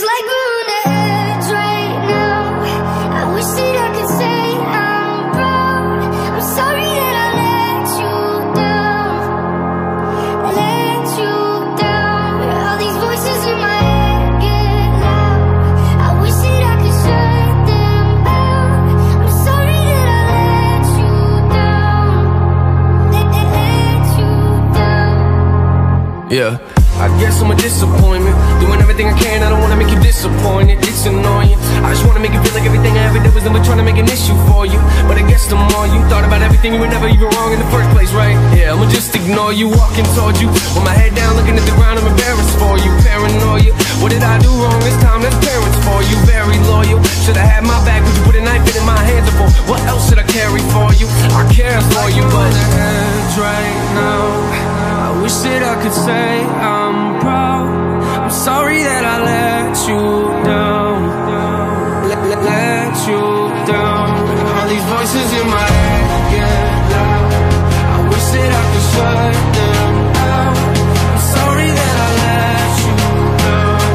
like we're on the edge right now. I wish that I could say I'm proud. I'm sorry that I let you down. Let you down. All these voices in my head get loud. I wish that I could shut them out. I'm sorry that I let you down. Let you down. Yeah, I guess I'm a disappointment. Doing everything I can, I don't wanna make you disappointed. It's annoying, I just wanna make you feel like everything I ever did was never trying to make an issue for you. But I guess the more you thought about everything, you were never even wrong in the first place, right? Yeah, I'ma just ignore you, walking towards you with my head down, looking at the ground. I'm embarrassed for you, paranoia. What did I do wrong this time? That's parents for you, very loyal. Should've had my back, would you put a knife in my hands before? What else should I carry for you? I care for you, but on the edge right now. I wish that I could say I'm proud. I'm sorry that I let you down. Let you down. All these voices in my head get loud. I wish that I could shut them out. I'm sorry that I let you down.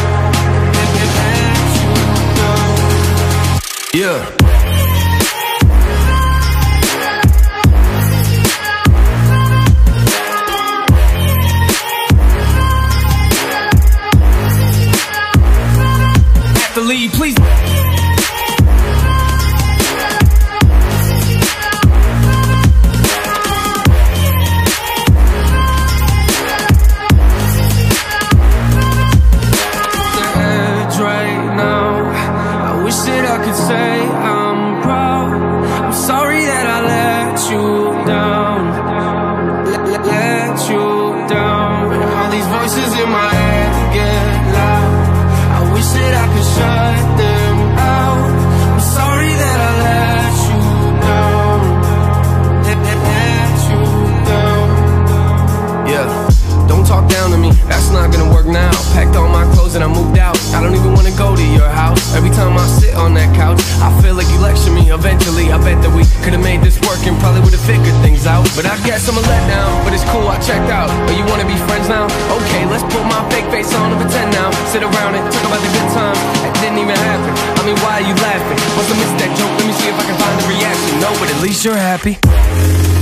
Let you down. Yeah. Lead, please. Right now, I wish that I could say I'm proud. I'm sorry that I let you down. Let you down. All these voices in my head get loud. I wish that I could shut them out. I'm sorry that I let you down. Let you down. Yeah, don't talk down to me, that's not gonna work now. Packed all my clothes and I moved out. I don't even wanna go to your house. Every time I sit on that couch, I feel like you lecture me. Eventually, I bet that we could've made this work and probably would've figured things out. But I guess I'm a letdown, but it's cool, I checked out. Oh, you wanna be friends now? Okay, let's put my fake face on and pretend now. Sit around and talk about the good time that didn't even happen. I mean, why are you laughing? Must have missed that joke, let me see if I can find the reaction. No, but at least you're happy.